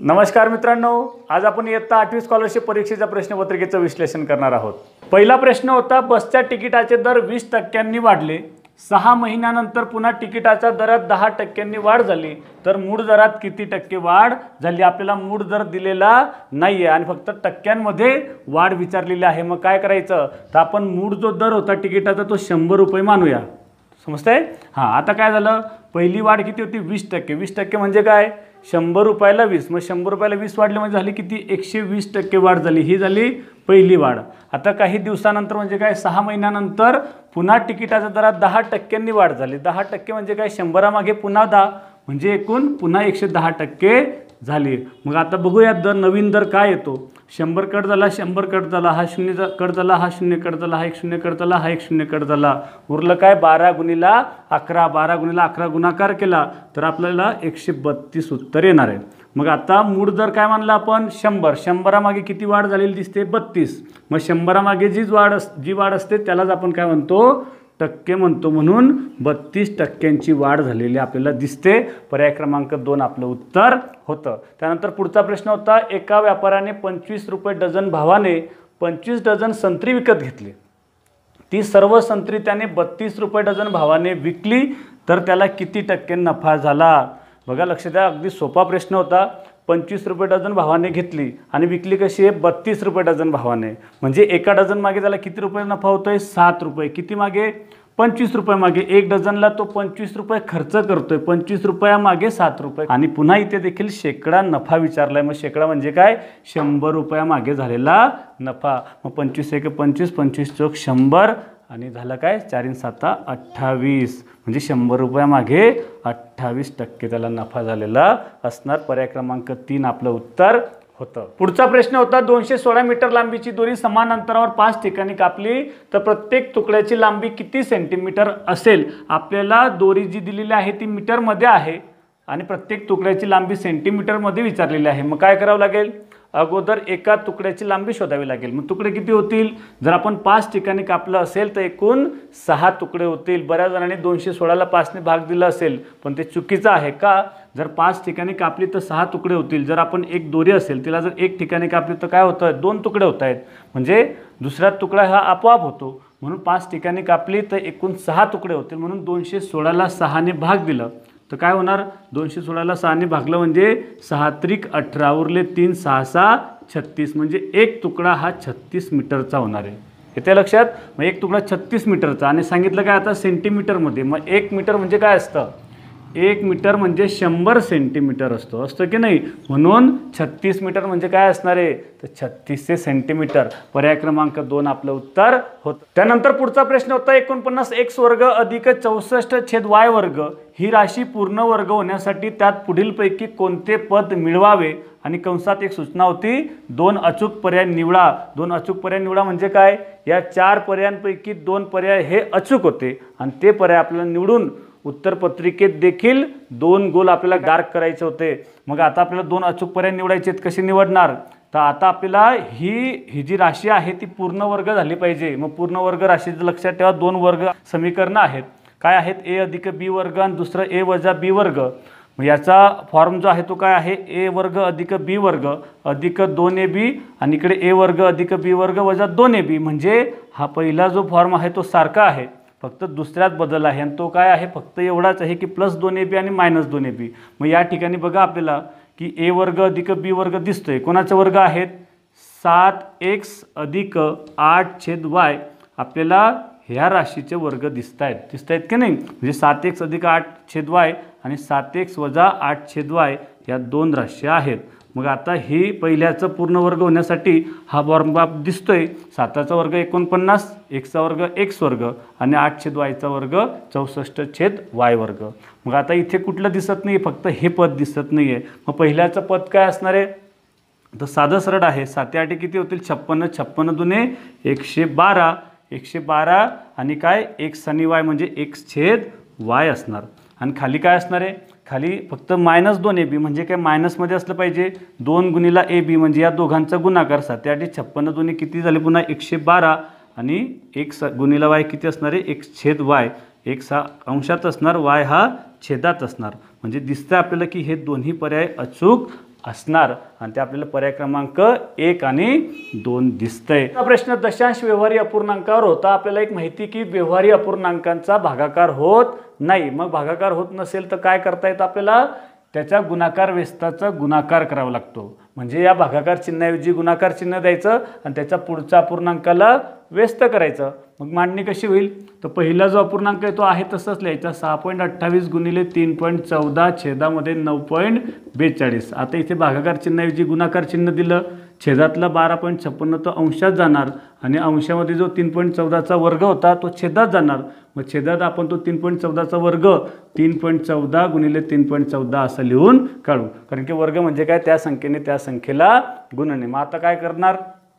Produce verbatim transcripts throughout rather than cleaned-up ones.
नमस्कार मित्रांनो, आज आपण इयत्ता आठवी स्कॉलरशिप परीक्षेच्या प्रश्नपत्रिकेचं विश्लेषण करणार आहोत। पहिला प्रश्न होता, बसच्या तिकिटाचे दर वीस टक्क्यांनी वाढले, सहा महिन्यानंतर पुन्हा तिकिटाच्या दरात दहा टक्क्यांनी वाढ झाली, तर मूळ दरात किती टक्के वाढ झाली? आपल्याला मूळ दर दिलेला नाहीये आणि फक्त टक्क्यांमध्ये वाढ विचारलेली आहे। मग काय करायचं, तर आपण मूळ जो दर होता तिकिटाचा तो शंभर रुपये मानूया। समजतंय? हां, आता काय झालं, पहिली वाढ किती होती? वीस टक्के। वीस टक्के म्हणजे काय? शंभर रुपयाला वीस, मग शंभर रुपयाला वीस वाढले म्हणजे झाली किती? एकशे वीस टक्के वाढ झाली। ही झाली पहिली वाढ। आता काही दिवसानंतर म्हणजे काय, सहा महिन्यानंतर पुन्हा तिकिटाच्या दरात दहा टक्क्यांनी वाढ झाली। दहा टक्के म्हणजे काय, शंभरामागे पुन्हा दहा म्हणजे एकूण पुन्हा एकशे दहा टक्के झाली। मग आता बघूया दर, नवीन दर काय येतो। शंभर कट झाला, शंभर कट झाला, हा शून्य कट झाला, हा शून्य कट झाला, हा एक शून्य कट झाला, हा एक शून्य कट झाला, उरलं काय? बारा गुणिला अकरा। बारा गुणिला अकरा गुणाकार केला तर आपल्याला एकशे बत्तीस उत्तर येणार आहे। मग आता मूळ दर काय मानला आपण? शंभर। शंभरामागे किती वाढ झालेली दिसते? बत्तीस। मग शंभरामागे जी वाढ जी वाढ असते त्यालाच आपण काय म्हणतो? टक्के म्हणतो। म्हणून बत्तीस टक्क्यांची वाढ झालेली आपल्याला दिसते। पर्याय क्रमांक दोन आपलं उत्तर होतं। त्यानंतर पुढचा प्रश्न होता, एका व्यापाऱ्याने पंचवीस रुपये डझन भावाने पंचवीस डझन संत्री विकत घेतली, ती सर्व संत्री त्याने बत्तीस रुपये डझन भावाने विकली, तर त्याला किती टक्के नफा झाला? बघा, लक्ष द्या, अगदी सोपा प्रश्न होता। पंचवीस रुपये डझन भावाने घेतली आणि विकली कशी आहे? बत्तीस रुपये डझन भावाने, म्हणजे एका डझन मागे त्याला किती रुपये नफा होतोय? सात रुपये। किती मागे? पंचवीस रुपये मागे। एक डझनला तो पंचवीस रुपये खर्च करतोय, पंचवीस रुपया मागे सात रुपये। आणि पुन्हा इथे देखील शेकडा नफा विचारलाय। मग शेकडा म्हणजे काय? शंभर रुपया मागे झालेला नफा। मग पंचवीस एक पंचवीस, पंचवीस चौक शंभर आणि झालं काय? चारीन साता अठ्ठावीस, म्हणजे शंभर रुपया मागे अठ्ठावीस टक्के त्याला नफा झालेला असणार। पर्याय क्रमांक तीन आपलं उत्तर होतं। पुढचा प्रश्न होता, दोनशे सोळा मीटर लांबीची दोरी समान अंतरावर पाच ठिकाणी कापली तर प्रत्येक तुकड्याची लांबी किती सेंटीमीटर असेल? आपल्याला दोरी जी दिलेली आहे ती मीटरमध्ये आहे आणि प्रत्येक तुकड्याची लांबी सेंटीमीटरमध्ये विचारलेली आहे। मग काय करावं लागेल? अगोदर एका तुकड्याची लांबी शोधावी लागेल। मग तुकडे किती होतील? जर आपण पाच ठिकाणी कापलं असेल तर एकूण सहा तुकडे होतील। बऱ्याच जणांनी दोनशे सोळाला पाचने भाग दिला असेल, पण ते चुकीचं आहे। का? जर पाच ठिकाणी कापली तर सहा तुकडे होतील। जर आपण एक दोरी असेल तिला जर एक ठिकाणी कापली तर काय होतं? दोन तुकडे होत आहेत, म्हणजे दुसरा तुकडा हा आपोआप होतो। म्हणून पाच ठिकाणी कापली तर एकूण सहा तुकडे होतील। म्हणून दोनशे सोळाला सहाने भाग दिलं तर काय होणार? दोनशे सोळाला सहाने भागलं म्हणजे सहा त्रिक अठरा, उरले तीन, सहा सहा छत्तीस, म्हणजे एक तुकडा हा छत्तीस मीटरचा होणार आहे। येते लक्षात? मग एक तुकडा छत्तीस मीटरचा आणि सांगितलं काय आता? सेंटीमीटरमध्ये। मग एक मीटर म्हणजे काय असतं? एक मीटर म्हणजे शंभर सेंटीमीटर असतो, असतं की नाही? म्हणून छत्तीस मीटर म्हणजे काय असणार आहे? तर छत्तीसशे सेंटीमीटर। पर्याय क्रमांक दोन आपलं उत्तर होतं। त्यानंतर पुढचा प्रश्न होता, एकोणपन्नास एक्स वर्ग अधिक चौसष्ट छेद वाय वर्ग ही राशी पूर्ण वर्ग होण्यासाठी त्यात पुढीलपैकी कोणते पद मिळवावे? आणि कंसात एक सूचना होती, दोन अचूक पर्याय निवडा। दोन अचूक पर्याय निवडा म्हणजे काय? या चार पर्यायांपैकी दोन पर्याय हे अचूक होते आणि ते पर्याय आपल्याला निवडून उत्तरपत्रिकेत देखील दोन गोल आपल्याला डार्क करायचे होते। मग आता आपल्याला दोन अचूक पर्याय निवडायचे आहेत। कसे निवडणार? तर आता आपल्याला ही ही जी राशी आहे ती पूर्ण वर्ग झाली पाहिजे। मग पूर्ण वर्ग राशीचं लक्षात ठेवा, दोन वर्ग समीकरणं आहेत। काय आहेत? ए अधिक बी वर्ग आणि दुसरं ए वजा बी वर्ग। मग याचा फॉर्म जो आहे तो काय आहे? ए वर्ग अधिक बी वर्ग अधिक दोन ए बी आणि इकडे ए वर्ग अधिक बी वर्ग वजा दोन ए बी, म्हणजे हा पहिला जो फॉर्म आहे तो सारखा आहे, फक्त दुसऱ्यात बदल आहे आणि तो काय आहे? फक्त एवढाच आहे की प्लस दोन ए बी आणि मायनस दोन ए बी। मग या ठिकाणी बघा आपल्याला की ए वर्ग अधिक बी वर्ग दिसतोय। कोणाचे वर्ग आहेत? सात एक्स अधिक आठ छेद वाय, आपल्याला ह्या राशीचे वर्ग दिसत आहेत दिसत आहेत की नाही? म्हणजे सात एक्स अधिक आठ छेद वाय आणि सात एक्स वजा आठ छेद वाय या दोन राशी आहेत। मग आता ही पहिल्याचं पूर्ण वर्ग होण्यासाठी हा फॉर्म दिसतोय, साताचा वर्ग एकोणपन्नास, एक्सचा वर्ग एक्स वर्ग आणि आठ छेद वायचा वर्ग चौसष्ट छेद वाय वर्ग। मग आता इथे कुठलं दिसत नाही, फक्त हे पद दिसत नाही आहे। मग पहिल्याचं पद काय असणार आहे? तर साधं सरळ आहे, साते आठे किती होतील? छप्पन्न, छप्पन्न दुने एकशे बारा, एकशे बारा आणि काय? एक्स आणि वाय म्हणजे एक्स छेद वाय असणार। आणि खाली काय असणार आहे? खाली फक्त मायनस दोन ए बी म्हणजे काय? मायनसमध्ये असलं पाहिजे। दोन गुणिला ए बी म्हणजे या दोघांचा गुणाकार, साते आठे छप्पन्न दोन्ही किती झाले पुन्हा? एकशे बारा आणि एक्स गुणिला वाय किती असणार आहे? एक्स छेद वाय। एक्स हा अंशात असणार, वाय हा छेदात असणार, म्हणजे दिसतं आपल्याला की हे दोन्ही पर्याय अचूक असणार आणि ते आपल्याला पर्याय क्रमांक एक आणि दोन दिसतंय. हा प्रश्न दशांश व्यवहारी अपूर्णांकावर होता. आपल्याला एक माहिती की व्यवहारी अपूर्णांकांचा भागाकार होत नाही. मग भागाकार होत नसेल तर काय करता येतं आपल्याला, त्याचा गुणाकार व्यस्ताचा गुणाकार करावा लागतो. म्हणजे या भागाकार चिन्हाऐवजी गुणाकार चिन्ह द्यायचं आणि त्याच्या पुढच्या अपूर्णांकाला व्यस्त करायचं. मग मांडणी कशी होईल, तर पहिला जो अपूर्णांक आहे तो आहे तसंच लिहायचा, सहा पॉईंट अठ्ठावीस गुणिले तीन पॉईंट चौदा छेदामध्ये नऊ पॉईंट बेचाळीस. आता इथे भागाकार चिन्हाऐवजी गुणाकार चिन्ह दिलं, छेदातला बारा पॉईंट छप्पन्न तो अंशात जाणार आणि अंशामध्ये जो तीन पॉईंट चौदाचा वर्ग होता तो छेदात जाणार. मग छेदात आपण तो तीन पॉईंट चौदाचा वर्ग तीन पॉईंट चौदा गुणिले तीन पॉईंट चौदा असं लिहून काढू, कारण की वर्ग म्हणजे काय, त्या संख्येने त्या संख्येला गुणणे. मग आता काय करणार,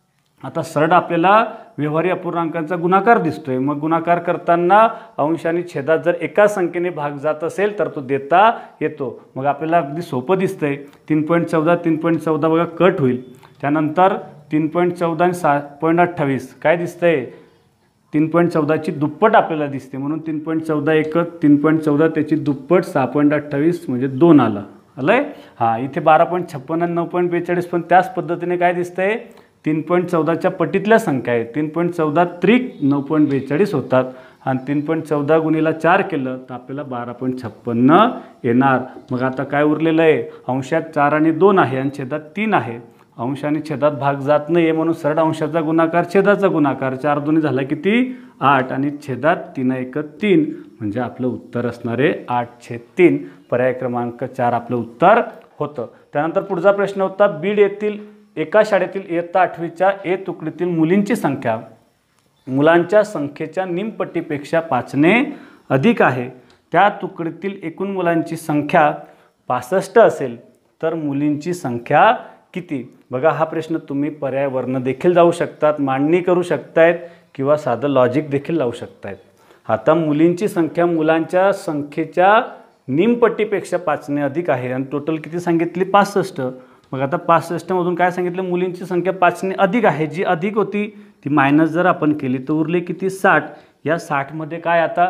आता सरळ आपल्याला व्यवहारी अपूर्णांकांचा गुणाकार दिसतोय. मग गुणाकार करताना अंश आणि छेदात जर एका संख्येने भाग जात असेल तर तो देता येतो. मग आपल्याला अगदी सोपं दिसतंय. तीन पॉईंट चौदा तीन पॉईंट चौदा बघा कट होईल. त्यानंतर तीन पॉईंट चौदा आणि सहा पॉईंट अठ्ठावीस काय दिसतंय, तीन पॉईंट चौदाची दुप्पट आपल्याला दिसते, म्हणून तीन पॉईंट चौदा एकच तीन पॉईंट चौदा त्याची दुप्पट सहा पॉईंट अठ्ठावीस म्हणजे दोन आला आलंय. हां, इथे बारा पॉईंट छप्पन्न आणि नऊ पॉईंट बेचाळीस पण त्याच पद्धतीने काय दिसतंय, तीन पॉईंट चौदाच्या पटीतल्या संख्या आहेत. तीन पॉईंट चौदा त्रिक नऊ पॉईंट बेचाळीस होतात आणि तीन पॉईंट चौदा गुणीला चार केलं तर आपल्याला बारा पॉईंट छप्पन्न येणार. मग आता काय उरलेलं आहे, अंशात चार आणि दोन आहे आणि छेदात तीन आहे. अंश आणि छेदात भाग जात नाही आहे म्हणून सरळ अंशाचा गुणाकार छेदाचा गुणाकार, चार दोन्ही झाला किती आठ आणि छेदात तीन एक तीन म्हणजे आपलं उत्तर असणार आहे आठ छेद तीन. पर्याय क्रमांक चार आपलं उत्तर होतं. त्यानंतर पुढचा प्रश्न होता, बीड येथील एका शाळेतील इयत्ता आठवीच्या ए तुकडीतील मुलींची संख्या मुलांच्या संख्येच्या निमपट्टीपेक्षा पाचने अधिक आहे. त्या तुकडीतील एकूण मुलांची संख्या पासष्ट असेल तर मुलींची संख्या किती. बघा हा प्रश्न तुम्ही पर्यायवर्ण देखील जाऊ शकतात, मांडणी करू शकतायत किंवा साधं लॉजिक देखील लावू शकतायत. आता मुलींची संख्या मुलांच्या संख्येच्या निमपट्टीपेक्षा पाचने अधिक आहे आणि टोटल किती सांगितली पासष्ट. मग आता पासष्टमधून काय सांगितलं, मुलींची संख्या पाचने अधिक आहे. जी अधिक होती ती मायनस जर आपण केली तर उरले किती साठ. या साठमध्ये काय आता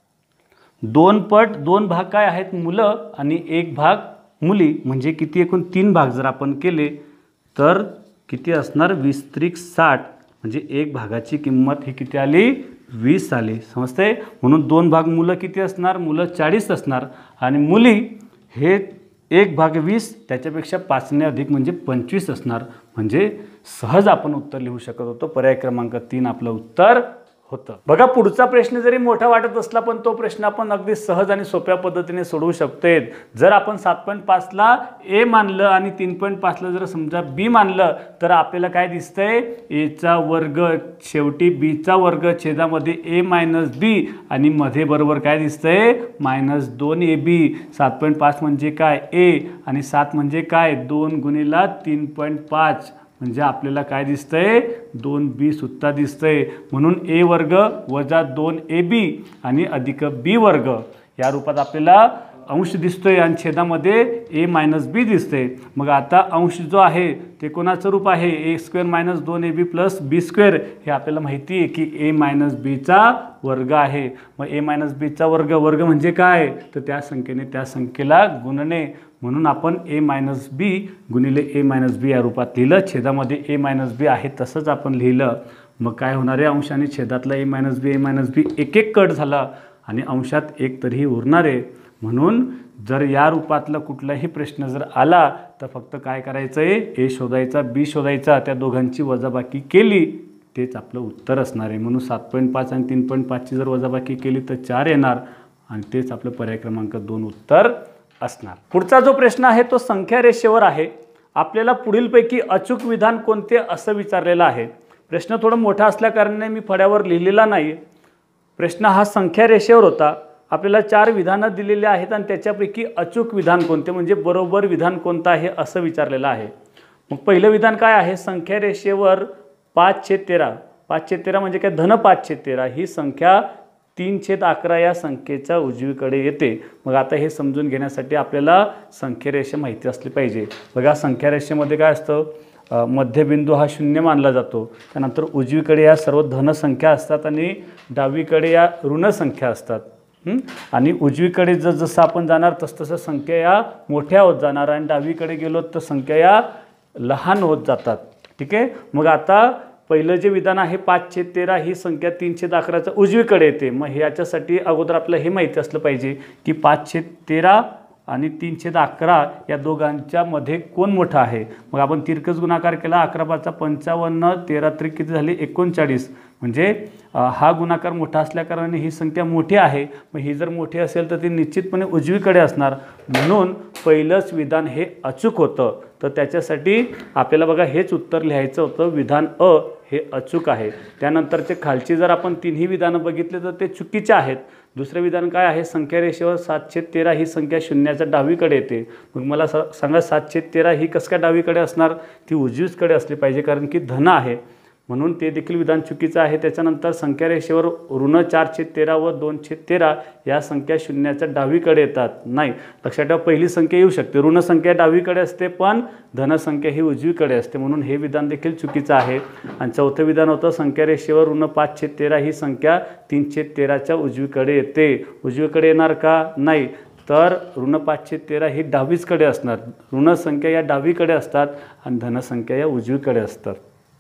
दोन पट दोन भाग काय आहेत मुलं आणि एक भाग मुली, म्हणजे किती एकूण तीन भाग जर आपण केले तर किती असणार वीस त्रिक साठ, म्हणजे एक भागाची किंमत ही किती आली वीस आली. समजते. म्हणून दोन भाग मुलं किती असणार, मुलं चाळीस असणार आणि मुली हे एक भाग वीस त्याच्यापेक्षा पाचने अधिक म्हणजे पंचवीस असणार. म्हणजे सहज आपण उत्तर लिहू शकत होतो. पर्याय क्रमांक तीन आपलं उत्तर होतं. बघा पुढचा प्रश्न जरी मोठा वाटत असला पण तो प्रश्न आपण अगदी सहज आणि सोप्या पद्धतीने सोडवू शकतोय. जर आपण सात पॉईंट पाचला ए मानलं आणि तीन पॉईंट पाचला जर समजा बी मानलं तर आपल्याला काय दिसतंय, एचा वर्ग शेवटी बीचा वर्ग छेदामध्ये ए मायनस बी आणि मध्ये बरोबर काय दिसतंय मायनस दोन ए बी. सात पॉईंट पाच म्हणजे काय ए आणि सात म्हणजे काय दोन गुणिला तीन पॉईंट पाच म्हणजे आपल्याला काय दिसतंय दोन बी सुद्धा दिसतंय. म्हणून ए वर्ग वजा दोन ए बी आणि अधिक बी वर्ग या रूपात आपल्याला अंश दिसतोय आणि छेदामध्ये ए मायनस बी दिसते. मग आता अंश जो आहे ते कोणाचं रूप आहे, ए स्क्वेअर मायनस दोन A B plus B square. हे आपल्याला माहिती आहे की ए मायनस बीचा वर्ग आहे. मग ए मायनस बीचा वर्ग वर्ग म्हणजे काय, तर त्या संख्येने त्या संख्येला गुणणे. म्हणून आपण ए मायनस बी गुणिले ए मायनस बी या रूपात लिहिलं. छेदामध्ये ए मायनस बी आहे तसंच आपण लिहिलं. मग काय होणार आहे, अंश आणि छेदातला ए मायनस बी ए मायनस बी एक एक कट झाला आणि अंशात एक तरीही उरणार आहे. म्हणून जर या रूपातला कुठलाही प्रश्न जर आला तर फक्त काय करायचं आहे, ए शोधायचा बी शोधायचा, त्या दोघांची वजाबाकी केली तेच आपलं उत्तर असणार आहे. म्हणून सात पॉईंट पाच आणि तीन पॉईंट पाचची जर वजाबाकी केली तर चार येणार आणि तेच आपलं पर्याय क्रमांक दोन उत्तर असणार. पुढचा जो प्रश्न आहे तो संख्या रेषेवर आहे. आपल्याला पुढीलपैकी अचूक विधान कोणते असं विचारलेलं आहे. प्रश्न थोडा मोठा असल्याकारणाने मी फळ्यावर लिहिलेला नाही. प्रश्न हा संख्या रेषेवर होता. आपल्याला चार विधानं दिलेली आहेत आणि त्याच्यापैकी अचूक विधान कोणते म्हणजे बरोबर विधान कोणतं आहे असं विचारलेलं आहे. मग पहिलं विधान काय आहे, संख्या रेषेवर पाच छेद तेरा पाच छेद तेरा म्हणजे काय धन पाच छेद तेरा ही संख्या तीन छेद अकरा या संख्येच्या उजवीकडे येते. मग आता हे समजून घेण्यासाठी आपल्याला संख्या रेषा माहिती असली पाहिजे. बघा संख्या रेषेमध्ये काय असतं, मध्यबिंदू हा शून्य मानला जातो. त्यानंतर उजवीकडे या सर्व धन संख्या असतात आणि डावीकडे या ऋण संख्या असतात. आणि उजवीकडे जस जसं आपण जाणार तस तसं संख्या या मोठ्या होत जाणार आणि डावीकडे गेलो तर संख्या या लहान होत जातात. ठीक आहे. मग आता पहिलं जे विधान आहे पाच छेद तेरा ही संख्या तीन छेद अकराच्या उजवीकडे येते. मग ह्याच्यासाठी अगोदर आपल्याला हे माहिती असलं पाहिजे की पाच छेद तेरा आणि तीन छेद अकरा या दोघांच्या मध्ये कोण मोठा आहे. मग आपण तिरकस गुणाकार केला. अकरा पाचा पंचावन्न, तेरा त्रिक किती झाली एकोणचाळीस. म्हणजे हा गुणाकार मोठा असल्याकारणाने ही संख्या मोठी आहे. मग ही जर मोठी असेल तर ती निश्चितपणे उजवीकडे असणार. म्हणून पहिलंच विधान हे अचूक होतं. तर त्याच्यासाठी आपल्याला बघा हेच उत्तर लिहायचं होतं. विधान अ हे अचूक आहे. त्यानंतरचे खालची जर आपण तिन्ही विधानं बघितले तर ते चुकीचे आहेत. दुसरे विधान काय आहे, संख्या रेषेवर सात छेद तेरा ही संख्या शून्याच्या डावीकडे येते. मग मला स सांगा सात छेद तेरा ही कसं काय डावीकडे असणार. ती उजवीकडे असली पाहिजे कारण की धन आहे. म्हणून ते देखील विधान चुकीचं आहे. त्याच्यानंतर संख्या रेषेवर ऋण चार छेद तेरा व दोन छेद तेरा या संख्या शून्याच्या डावीकडे येतात. नाही, लक्षात ठेवा पहिली संख्या येऊ शकते. ऋण संख्या डावीकडे असते पण धनसंख्या ही उजवीकडे असते. म्हणून हे विधान देखील चुकीचं आहे. आणि चौथं विधान होतं संख्या रेषेवर ऋण पाच छेद तेरा ही संख्या तीन छेद तेराच्या उजवीकडे येते. उजवीकडे येणार का. नाही, तर ऋण पाच छेद तेरा ही डावीचकडे असणार. ऋण संख्या या डावीकडे असतात आणि धनसंख्या या उजवीकडे असतात.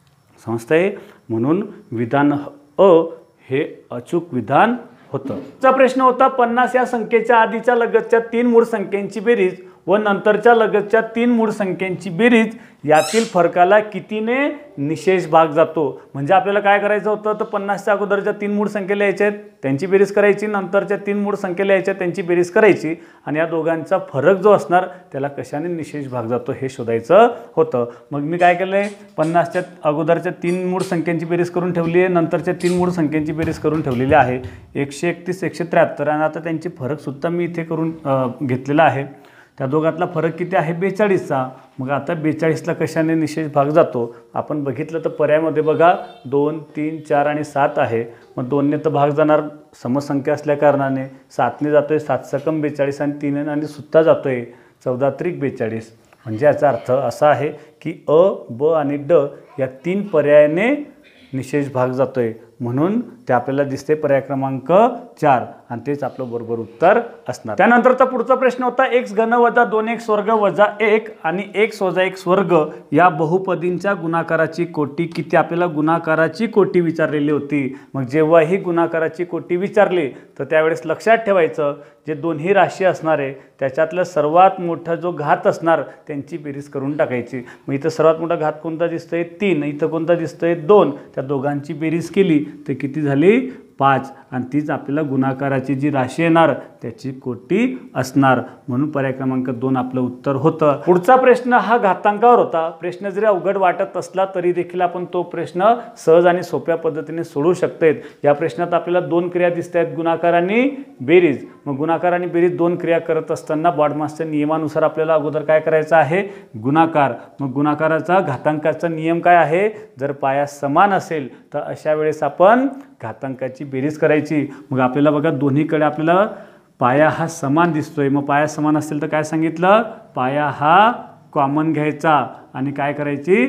समजतंय. म्हणून विधान अ हे अचूक विधान होतं. चा प्रश्न होता पन्नास या संख्येच्या आधीच्या लगतच्या तीन मूळ संख्यांची बेरीज व नंतरच्या लगतच्या तीन मूळ संख्यांची बेरीज यातील फरकाला कितीने निशेष भाग जातो. म्हणजे आपल्याला काय करायचं होतं तर पन्नासच्या अगोदरच्या तीन मूळ संख्या लिहायच्या आहेत त्यांची बेरीज करायची, नंतरच्या तीन मूळ संख्या लिहायच्या त्यांची बेरीज करायची आणि या दोघांचा फरक जो असणार त्याला कशाने निशेष भाग जातो हे शोधायचं होतं. मग मी काय केलं आहे, पन्नासच्या अगोदरच्या तीन मूळ संख्यांची बेरीज करून ठेवली आहे, नंतरच्या तीन मूळ संख्यांची बेरीज करून ठेवलेली आहे. एकशे एकतीस एकशे त्र्याहत्तर आणि आता त्यांची फरकसुद्धा मी इथे करून घेतलेला आहे. त्या दोघातला फरक किती आहे बेचाळीसचा. मग आता बेचाळीसला कशाने निशेष भाग जातो आपण बघितलं तर पर्यायामध्ये बघा दोन तीन चार आणि सात आहे. मग दोनने तर भाग जाणार समसंख्या असल्या कारणाने, सातने जातो आहे सात सकम बेचाळीस आणि तीन आणि सुद्धा जातो आहे चौदा त्रिक बेचाळीस. म्हणजे याचा अर्थ असा आहे की अ ब आणि ड या तीन पर्यायाने निशेष भाग जातो आहे. म्हणून ते आपल्याला दिसते पर्याय क्रमांक चार आणि तेच आपलं बरोबर उत्तर असणार. त्यानंतरचा पुढचा प्रश्न होता एक्स घन वजा दोन एक्स वर्ग वजा एक आणि एक्स वजा एक्स वर्ग या बहुपदींच्या गुणाकाराची कोटी किती. आपल्याला गुणाकाराची कोटी विचारलेली होती. मग जेव्हा ही गुणाकाराची कोटी विचारली तर त्यावेळेस लक्षात ठेवायचं जे दोन्ही राशी असणार आहे त्याच्यातलं सर्वात मोठा जो घात असणार त्यांची बेरीज करून टाकायची. मग इथं सर्वात मोठा घात कोणता दिसतोय तीन, इथं कोणता दिसतोय दोन. त्या दोघांची बेरीज केली तर किती झाली पाच आणि तीच आपल्याला गुणाकाराची जी राशी येणार त्याची कोटी असणार. म्हणून पर्याय क्रमांक दोन आपलं उत्तर होतं. पुढचा प्रश्न हा घातांकावर होता. प्रश्न जरी अवघड वाटत असला तरी देखील आपण तो प्रश्न सहज आणि सोप्या पद्धतीने सोडवू शकतो. या प्रश्नात आपल्याला दोन क्रिया दिसत आहेत गुणाकार आणि बेरीज. मग गुणाकार आणि बेरीज दोन क्रिया करत असताना बॉडमासच्या नियमानुसार आपल्याला अगोदर काय करायचं आहे गुणाकार. मग गुणाकाराचा घातांकाचा नियम काय आहे, जर पाया समान असेल तर अशा वेळेस आपण घातांकाची बेरीज करायची. मग आपल्याला बघा दोन्हीकडे आपल्याला पाया हा समान दिसतोय. मग पाया समान असेल तर काय सांगितलं, पाया हा कॉमन घ्यायचा आणि काय करायची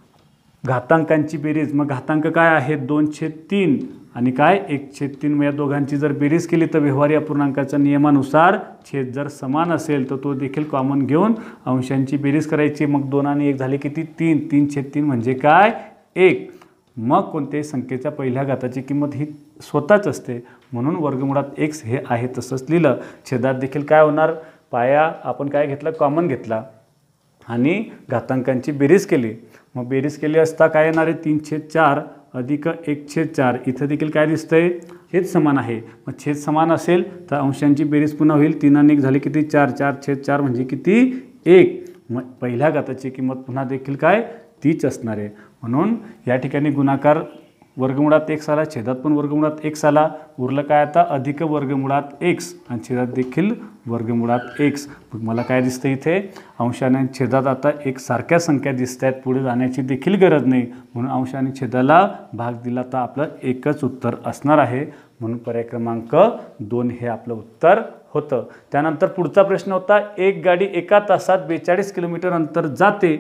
घातांकांची बेरीज. मग घातांक काय आहे दोन छेद तीन आणि काय एक छेद तीन. मग या दोघांची जर बेरीज केली तर व्यवहारी अपूर्णांकाच्या नियमानुसार छेद जर समान असेल तर तो देखील कॉमन घेऊन अंशांची बेरीज करायची. मग दोन आणि एक झाले किती तीन. तीन छेद तीन म्हणजे काय एक. मग कोणत्याही संख्येच्या पहिल्या घाताची किंमत ही स्वतःच असते म्हणून वर्गमुळात एक्स हे आहे तसंच लिहिलं. छेदात देखील काय होणार, पाया आपण काय घेतला कॉमन घेतला आणि घातांकांची बेरीज केली. मग बेरीज केली असता काय येणार आहे तीन छेद चार अधिक एक छेद चार. इथं देखील काय दिसतंय छेद समान आहे. मग छेद समान असेल तर अंशांची बेरीज पुन्हा होईल. तीन आणि एक झाली किती चार. चार छेद चार म्हणजे किती एक. मग पहिल्या घाताची किंमत पुन्हा देखील काय तीच असणार आहे. म्हणून या ठिकाणी गुणाकार वर्गमुळात एक्स आला, छेदात पण वर्गमुळात एक्स आला. उरलं काय आता अधिक वर्गमुळात एक्स आणि छेदात देखील वर्गमुळात एक्स. मग मला काय दिसतं इथे अंशाने आणि छेदात आता एक सारख्या संख्या दिसत आहेत. पुढे जाण्याची देखील गरज नाही म्हणून अंश आणि छेदाला भाग दिला तर आपलं एकच उत्तर असणार आहे. म्हणून पर्याय क्रमांक दोन हे आपलं उत्तर होतं. त्यानंतर पुढचा प्रश्न होता एक गाडी एका तासात बेचाळीस किलोमीटर अंतर जाते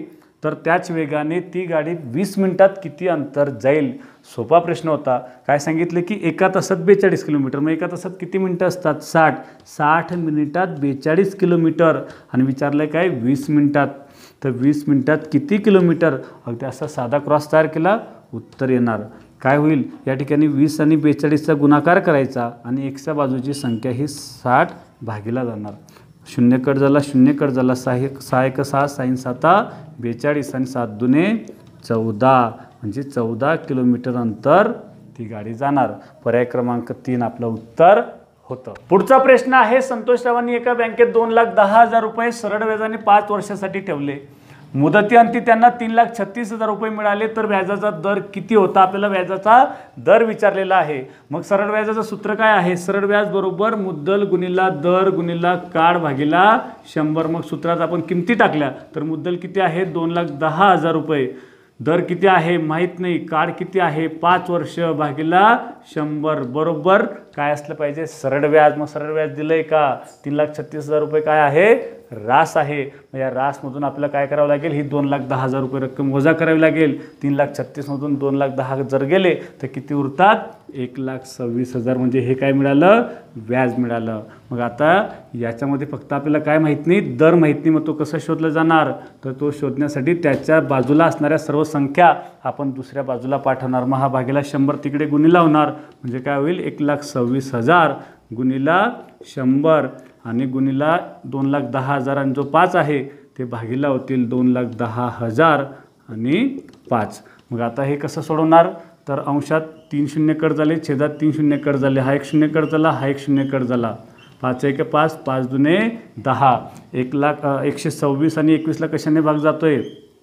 तर त्याच वेगाने ती गाडी वीस मिनिटात किती अंतर जाईल? सोपा प्रश्न होता. काय सांगितलं की एका तासात बेचाळीस किलोमीटर, मग एका तासात किती मिनटं असतात? साठ. साठ मिनिटात बेचाळीस किलोमीटर. आणि विचारलं काय? वीस मिनिटात. तर वीस मिनिटात किती किलोमीटर? अगदी असा साधा क्रॉस तयार केला, उत्तर येणार. काय होईल? या ठिकाणी वीस आणि बेचाळीसचा गुणाकार करायचा आणि एक्सच्या बाजूची संख्या ही साठ भागीला जाणार. शून्य कट झाला, शून्य कट झाला, सहा एक सहा एक सहा, साईन साता बेचाळीस आणि सात दुने चौदा, म्हणजे चौदा किलोमीटर अंतर ती गाडी जाणार. पर्याय क्रमांक तीन आपलं उत्तर होतं. पुढचा प्रश्न आहे, संतोषरावांनी एका बँकेत दोन लाख दहा हजार रुपये सरळ व्याजाने पाच वर्षासाठी ठेवले. मुदतीअंती त्यांना तीन लाख छत्तीस हजार रुपये मिळाले, तर व्याजाचा दर किती होता? आपल्याला व्याजाचा दर विचारलेला आहे. मग सरळ व्याजाचं सूत्र काय आहे? सरळ व्याज बरोबर मुद्दल गुणिला दर गुणिला काळ भागीला शंभर. मग सूत्रात आपण किमती टाकल्या तर मुद्दल किती आहे? दोन लाख दहा हजार रुपये. दर किती आहे माहीत नाही, काळ किती आहे? पाच वर्ष भागीला शंभर बरोबर काय असलं पाहिजे? सरळ व्याज. मग सरळ व्याज दिलंय का? तीन लाख छत्तीस हजार रुपये काय आहे? रास आहे. मग या रासमधून आपल्याला काय करावं लागेल? ही दोन लाख दहा हजार रुपये रक्कम वजा करावी लागेल. तीन लाख छत्तीसमधून दोन लाख दहा जर गेले तर किती उरतात? एक लाख सव्वीस हजार. म्हणजे हे काय मिळालं? व्याज मिळालं. मग आता याच्यामध्ये फक्त आपल्याला काय माहीत नाही? दर माहीत नाही. मग तो कसा शोधला जाणार? तर तो शोधण्यासाठी त्याच्या बाजूला असणाऱ्या सर्व संख्या आपण दुसऱ्या बाजूला पाठवणार. मग हा भागीला शंभर तिकडे गुणिला होणार. म्हणजे काय होईल? एक लाख सव्वीस हजार गुणिला शंभर आणि गुणिला दोन लाख दहा हजार आणि जो पाच आहे ते भागीला होतील दोन लाख दहा हजार आणि पाच. मग आता हे कसं सोडवणार? तर अंशात तीन शून्य कट झाले, छेदात तीन शून्य कट झाले, हा एक शून्य कट झाला, हा एक शून्य कट झाला. पाच एक पाच, पाच दुने दहा. एक लाख एकशे सव्वीस आणि एकवीसला कशाने भाग जातोय?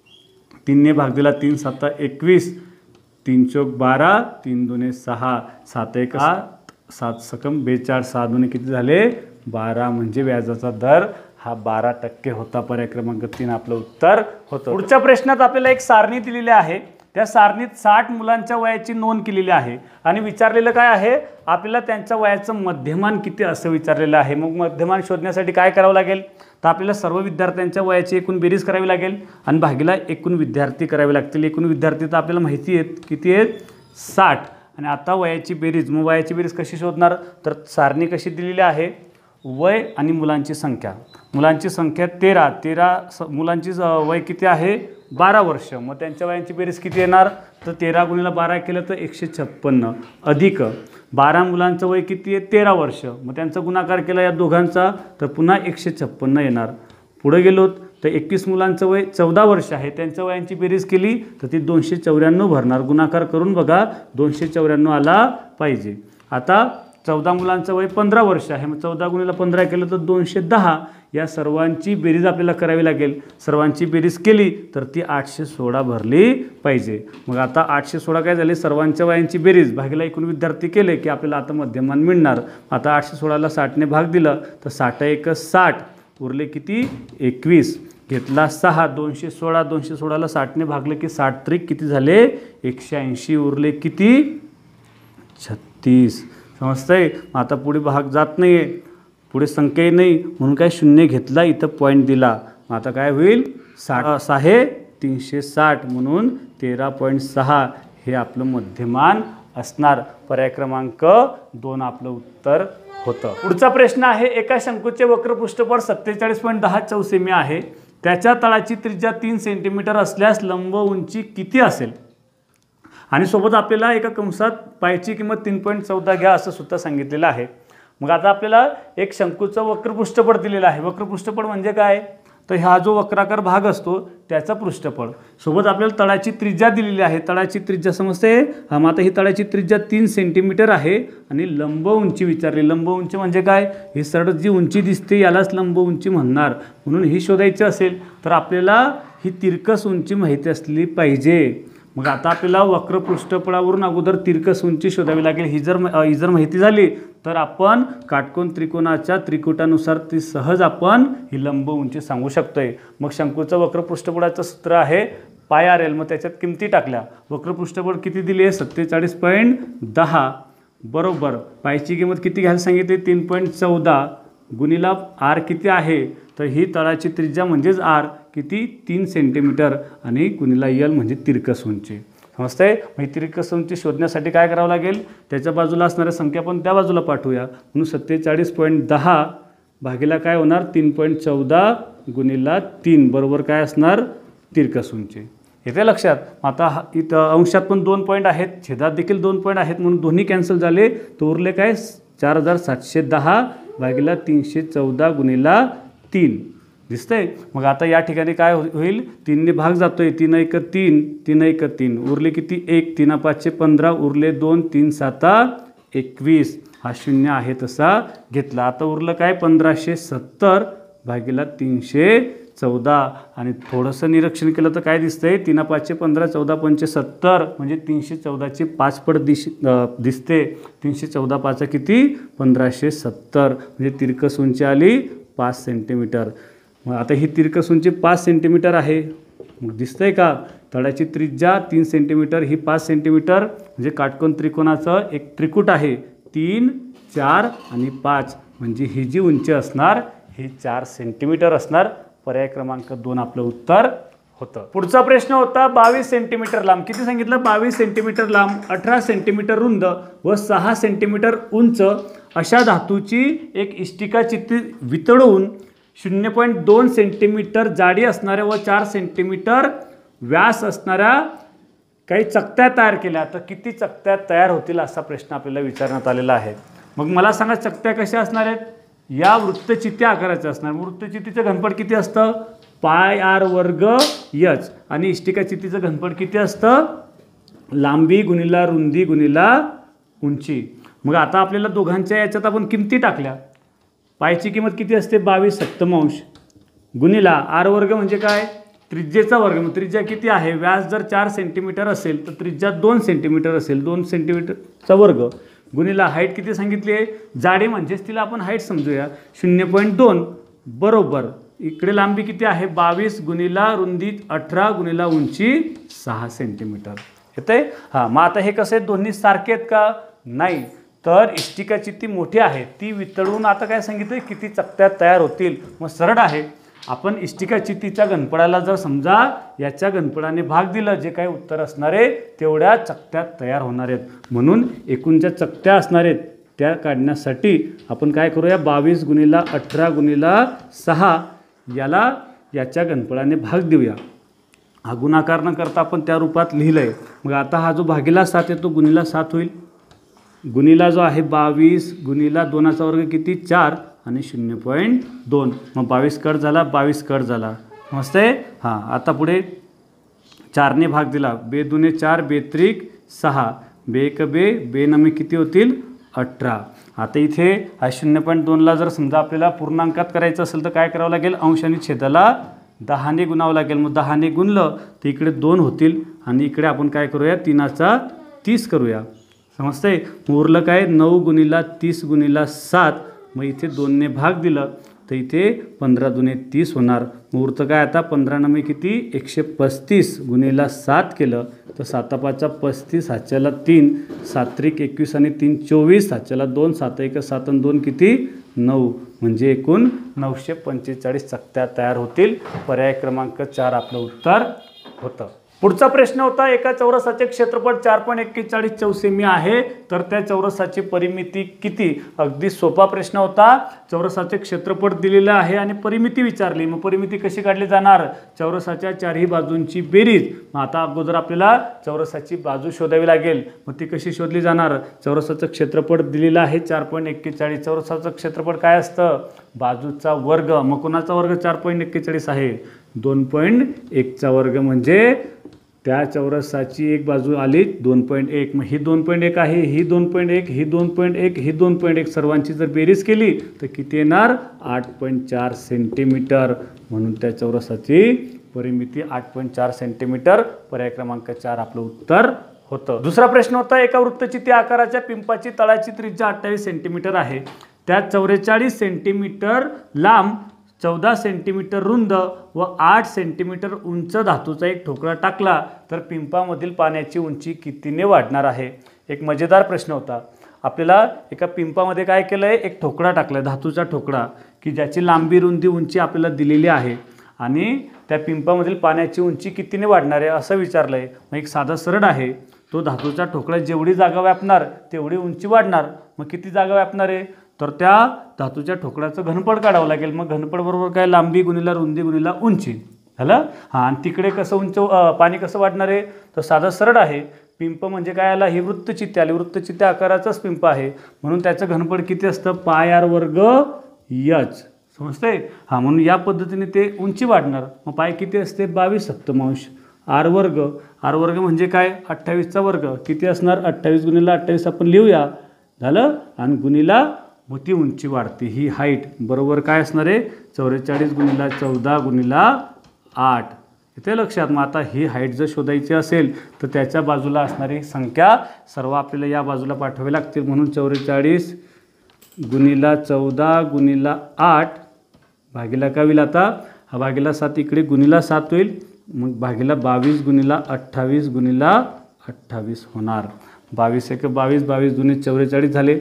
तीनने भाग दिला. तीन सात एकवीस, तीन चौक बारा, तीन दुने सहा, सात एक सात, सात सकम बेचाळीस, सहा दुने किती झाले? बारा. म्हणजे व्याजाचा दर हा बारा टक्के होता. पर्याय क्रमांक तीन आपलं उत्तर होतं. पुढच्या प्रश्नात आपल्याला एक सारणी दिलेली आहे. त्या सारणीत साठ मुलांच्या वयाची नोंद केलेली आहे आणि विचारलेलं काय आहे? आपल्याला त्यांच्या वयाचं मध्यमान किती असं विचारलेलं आहे. मग मध्यमान शोधण्यासाठी काय करावं लागेल? तर आपल्याला सर्व विद्यार्थ्यांच्या वयाची एकूण बेरीज करावी लागेल आणि भागीला एकूण विद्यार्थी करावे लागतील. एकूण विद्यार्थी तर आपल्याला माहिती आहेत किती आहेत? साठ. आणि आता वयाची बेरीज. मग वयाची बेरीज कशी शोधणार? तर सारणी कशी दिलेली आहे? वय आणि मुलांची संख्या. मुलांची संख्या तेरा. तेरा स मुलांची वय किती आहे? बारा वर्ष. मग त्यांच्या वयांची बेरीज किती येणार? तर तेरा गुणिला बारा केलं तर एकशे छप्पन्न अधिक बारा मुलांचं वय किती आहे? तेरा वर्ष. मग त्यांचा गुणाकार केला या दोघांचा तर पुन्हा एकशे छप्पन्न येणार. पुढे गेलोत तर एकवीस मुलांचं वय चौदा वर्ष आहे. त्यांच्या वयांची बेरीज केली तर ती दोनशे चौऱ्याण्णव भरणार. गुणाकार करून बघा दोनशे चौऱ्याण्णव आला पाहिजे. आता चौदा मुलांचं वय पंधरा वर्ष आहे. मग चौदा गुणिला पंधरा केलं तर दोनशे दहा. या सर्वांची बेरीज आपल्याला करावी लागेल. सर्वांची बेरीज केली तर ती आठशे सोळा भरली पाहिजे. मग आता आठशे सोळा काय झाले? सर्वांच्या वयांची बेरीज भागीला एकूण विद्यार्थी केले की आपल्याला आता मध्यमान मिळणार. आता आठशे सोळाला साठने भाग दिला तर साठ एक साठ, उरले किती? एकवीस. घेतला सहा. दोनशे सोळा, दोनशे सोळाला साठने भागले की साठ त्रिक किती झाले? एकशे ऐंशी. उरले किती? छत्तीस. समजतंय? आता पुढे भाग जात नाही आहे, पुढे संख्या नाही, म्हणून काय शून्य घेतला, इथं पॉईंट दिला. मग आता काय होईल? साठ सहा तीनशे साठ म्हणून तेरा पॉईंट सहा हे आपलं मध्यमान असणार. पर्याय क्रमांक दोन आपलं उत्तर होतं. पुढचा प्रश्न आहे, एका शंकूचे वक्रपृष्ठफळ सत्तेचाळीस पॉईंट दहा चौसेमी आहे. त्याच्या तळाची त्रिज्या तीन सेंटीमीटर असल्यास लंब उंची किती असेल? आणि सोबत आपल्याला एका कंसात पायची किंमत तीन पॉईंट चौदा घ्या असं सुद्धा सांगितलेलं आहे. मग आता आपल्याला एक शंकूचं वक्रपृष्ठफळ दिलेलं आहे. वक्रपृष्ठफळ म्हणजे काय? तर हा जो वक्राकार भाग असतो त्याचा पृष्ठफळ, सोबत आपल्याला तळाची त्रिज्या दिलेली आहे. तळाची त्रिज्या समजते? हा, मग आता ही तळाची त्रिज्या तीन सेंटीमीटर आहे आणि लंब उंची विचारली. लंब उंची म्हणजे काय? ही सरळ जी उंची दिसते यालाच लंब उंची म्हणणार. म्हणून ही शोधायची असेल तर आपल्याला ही तिरकस उंची माहिती असली पाहिजे. मग आता आपल्याला वक्रपृष्ठफळावरून अगोदर तिरकस उंची शोधावी लागेल. ही जर ही जर माहिती झाली तर आपण काटकोन त्रिकोणाच्या त्रिकुटानुसार ती सहज आपण ही लंब उंची सांगू शकतोय. मग शंकूचं वक्रपृष्ठफळाचं सूत्र आहे पाय आर एल. मग त्याच्यात किमती टाकल्या. वक्रपृष्ठफळ किती दिली आहे? सत्तेचाळीस पॉईंट दहा बरोबर पायची किंमत किती घ्यायला सांगितली? तीन पॉईंट चौदा गुणिला आर किती आहे? तर ही तळाची त्रिज्या म्हणजेच आर किती तीन सेंटीमीटर आणि गुणिला यल म्हणजे तिरकस उंची. समजतंय. मग ही तिरकस उंची शोधण्यासाठी काय करावं लागेल, त्याच्या बाजूला असणाऱ्या संख्या पण त्या बाजूला पाठवूया. म्हणून सत्तेचाळीस पॉईंट दहा भागीला काय होणार तीन पॉईंट चौदा गुणिला तीन बरोबर काय असणार तिरकस उंची. येते लक्षात. आता इथं अंशात पण दोन पॉईंट आहेत, छेदात देखील दोन पॉईंट आहेत, म्हणून दोन्ही कॅन्सल झाले. तर उरले काय चार हजार सातशे दहा भागीला तीनशे चौदा गुणिला तीन. दिसतंय. मग आता या ठिकाणी काय होईल, तीनने भाग जातोय, तीन एक तीन, तीन एक तीन, उरले किती एक, तीन पाचशे पंधरा, उरले दोन, तीन साता एकवीस, हा शून्य आहे तसा घेतला. आता उरलं काय पंधराशे सत्तर भागीला तीनशे चौदा आणि थोडंसं निरीक्षण केलं तर काय दिसतंय तीन पाचशे पंधरा चौदा पंचे सत्तर म्हणजे तीनशे चौदाची पाच पट दिश दिसते. तीनशे चौदा पाच किती पंधराशे सत्तर म्हणजे तिरकस उंची आली पाच सेंटीमीटर. मग आता ही तिरकस उंची पाच सेंटीमीटर आहे. मग दिसतंय का तळाची त्रिज्या तीन सेंटीमीटर ही पाच सेंटीमीटर म्हणजे काटकोन त्रिकोणाचं एक त्रिकूट आहे तीन चार आणि पाच म्हणजे ही जी उंची असणार ही चार सेंटीमीटर असणार. पर्याय क्रमांक दोन आपलं उत्तर होतं. पुढचा प्रश्न होता बावीस सेंटीमीटर लांब. किती सांगितलं बावीस सेंटीमीटर लांब, अठरा सेंटीमीटर रुंद व सहा सेंटीमीटर उंच अशा धातूची एक इष्टिका चित्ती वितळून शून्य पॉईंट दोन सेंटीमीटर जाडी असणाऱ्या व चार सेंटीमीटर व्यास असणाऱ्या काही चकत्या तयार केल्या तर किती चकत्या तयार होतील असा प्रश्न आपल्याला विचारण्यात आलेला आहे. मग मला सांगा चकत्या कशा असणार आहेत. या वृत्तचित्ती आकाराच्या असणार. वृत्तचित्तीचं घनपट किती असतं पाय आर वर्ग यच आणि इष्टिका चित्तीचं घनपट किती असतं लांबी गुणिला रुंदी गुणिला उंची. मग आता आपल्याला दोघांच्या याच्यात आपण किमती टाकल्या. पायची किंमत किती असते बावीस सप्तमांश गुणिला आर वर्ग म्हणजे काय त्रिज्येचा वर्ग. मग त्रिज्या किती आहे व्यास जर चार सेंटीमीटर असेल तर त्रिज्या दोन सेंटीमीटर असेल दोन सेंटीमीटरचा वर्ग गुणिला हाईट किती सांगितली आहे जाडी म्हणजेच तिला आपण हाईट समजूया शून्य पॉईंट दोन बरोबर इकडे लांबी किती आहे बावीस गुणिला रुंदी अठरा गुणिला उंची सहा सेंटीमीटर येते. हां मग आता हे कसे दोन्ही सारखे आहेत का नाही तर इष्टिका चित्ती मोठी आहे ती वितळून आता काय सांगितलं किती चकत्या तयार होतील. मग सरळ आहे आपण इष्टिका चित्तीच्या घनपडाला जर समजा याच्या घनपडाने भाग दिलं जे काही उत्तर असणार आहे तेवढ्या चकत्या तयार होणार आहेत. म्हणून एकूण ज्या चकत्या असणार आहेत त्या काढण्यासाठी आपण काय करूया बावीस गुणिला अठरा गुणिला सहा याला याच्या घनपडाने भाग देऊया. हा गुणाकार न करता आपण त्या रूपात लिहिलं आहे. मग आता हा जो भागीला सात आहे तो गुणिला सात होईल. गुणिला जो आहे बावीस गुणिला दोनाचा वर्ग किती चार आणि शून्य पॉईंट दोन मग बावीस कट झाला बावीस कट झाला मस्त आहे. हां आता पुढे चारने भाग दिला बे दुने चार बेत्रिक सहा बे एक बे बे नमे किती होतील अठरा. आता इथे हा शून्य पॉईंट दोनला जर समजा आपल्याला पूर्णांकात करायचं असेल तर काय करावं लागेल अंश आणि छेदाला दहाने गुणावं लागेल. मग दहाने गुणलं तर इकडे दोन होतील आणि इकडे आपण काय करूया तीनाचा तीस करूया समजतंय. उरलं काय नऊ गुणिला तीस गुणिला सात मग इथे दोनने भाग दिलं तर इथे पंधरा दुने तीस होणार. मुहूर्त काय आता पंधरा नमे किती एकशे पस्तीस गुणिला सात केलं तर सातापाचा पस्तीस हाच्याला तीन सात्रिक एकवीस आणि तीन चोवीस हाच्याला दोन सात एक सात आणि दोन किती नऊ म्हणजे एकूण नऊशे पंचेचाळीस चकत्या तयार होतील. पर्याय क्रमांक चार आपलं उत्तर होतं. पुढचा प्रश्न होता एका चौरसाचे क्षेत्रफळ चार पॉईंट एक्केचाळीस चौसेमी आहे तर त्या चौरसाची परिमिती किती. अगदी सोपा प्रश्न होता. चौरसाचे क्षेत्रफळ दिलेलं आहे आणि परिमिती विचारली. मग परिमिती कशी काढली जाणार चौरसाच्या चारही बाजूंची बेरीज. मग आता अगोदर आपल्याला चौरसाची बाजू शोधावी लागेल. मग ती कशी शोधली जाणार चौरसाचं क्षेत्रफळ दिलेलं आहे चार पॉईंट एक्केचाळीस. चौरसाचं क्षेत्रफळ काय असतं बाजूचा वर्ग. मग कोणाचा वर्ग चार पॉईंट एक्केचाळीस आहे दोन पॉईंट एकचा वर्ग म्हणजे त्या चौरसाची एक बाजू आली दोन पॉईंट एक. मग ही दोन पॉईंट एक आहे ही दोन पॉईंट एक ही दोन पॉईंट एक ही दोन पॉईंट एक सर्वांची जर बेरीज केली तर किती येणार आठ पॉईंट चार सेंटीमीटर. म्हणून त्या चौरसाची परिमिती आठ पॉईंट चार सेंटीमीटर. पर्याय क्रमांक चार आपलं उत्तर होतं. दुसरा प्रश्न होता एका वृत्तचित्ती आकाराच्या पिंपाची तळाची त्रिज्या अठ्ठावीस सेंटीमीटर आहे त्या चौवेचाळीस सेंटीमीटर लांब चौदा सेंटीमीटर रुंद व आठ सेंटीमीटर उंच धातूचा एक ठोकळा टाकला तर पिंपामधील पाण्याची उंची कितीने वाढणार आहे. एक मजेदार प्रश्न होता. आपल्याला एका पिंपामध्ये काय केलं आहे, एक ठोकळा टाकला आहे, धातूचा ठोकळा, की ज्याची लांबी रुंदी उंची आपल्याला दिलेली आहे आणि त्या पिंपामधील पाण्याची उंची कितीने वाढणार आहे असं विचारलं आहे. मग एक साधा सरळ आहे, तो धातूचा ठोकळा जेवढी जागा व्यापणार तेवढी उंची वाढणार. मग किती जागा व्यापणार आहे, तर त्या धातूच्या ठोकळ्याचं घनपड काढावं लागेल. मग घनपड बरोबर काय, लांबी गुणिला रुंदी गुणिला उंची झालं. हां, आणि तिकडे कसं उंच पाणी कसं वाढणार आहे, तर साधा सरळ आहे. पिंप म्हणजे काय आला, ही वृत्तचित्ते आली, वृत्तचित्ते आकाराचाच पिंप आहे म्हणून त्याचं घनपड किती असतं, पाय आर वर्ग यच. समजतंय. हां, म्हणून या पद्धतीने ते उंची वाढणार. मग पाय किती असते, बावीस सप्तमांश आर वर्ग. आर वर्ग म्हणजे काय, अठ्ठावीसचा वर्ग. किती असणार, अठ्ठावीस गुणिला अठ्ठावीस आपण लिहूया झालं. आणि गुणिला मग ती उंची वाढते, ही हाईट बरोबर काय असणार आहे, चौवेचाळीस गुणिला चौदा गुणिला आठ. इथे लक्षात. मग आता ही हाईट जर शोधायची असेल तर त्याच्या बाजूला असणारी संख्या सर्व आपल्याला या बाजूला पाठवावी लागतील. म्हणून चौवेचाळीस गुणिला चौदा गुणिला आठ भागीला काय होईल, आता हा भागीला सात इकडे गुणिला सात होईल. मग भागीला बावीस गुणिला अठ्ठावीस गुणिला अठ्ठावीस होणार. बावीस एक बावीस, बावीस दुने चौवेचाळीस झाले,